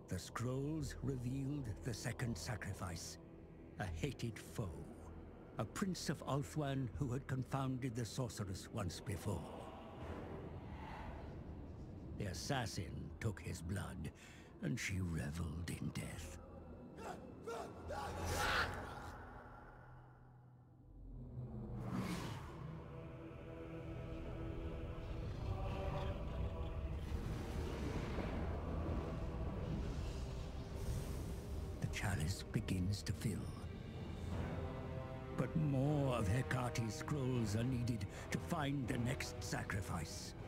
The scrolls revealed the second sacrifice, a hated foe. A prince of Ulthuan who had confounded the sorceress once before. The assassin took his blood, and she reveled in death. The chalice begins to fill. But more of Hecate's scrolls are needed to find the next sacrifice.